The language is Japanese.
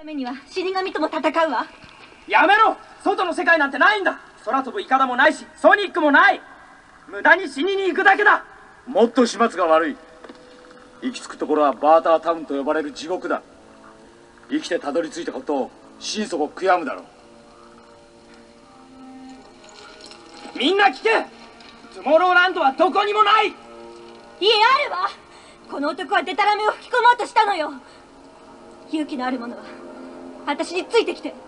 ためには死神とも戦うわ。 やめろ。外の世界なんてないんだ。空飛ぶイカダもないしソニックもない。無駄に死にに行くだけだ。 もっと始末が悪い。行き着くところはバータータウンと呼ばれる地獄だ。生きてたどり着いたことを心底悔やむだろう。みんな聞け。トゥモローランドはどこにもない。 いえ、あるわ。この男はデタラメを吹き込もうとしたのよ。勇気のある者は私についてきて。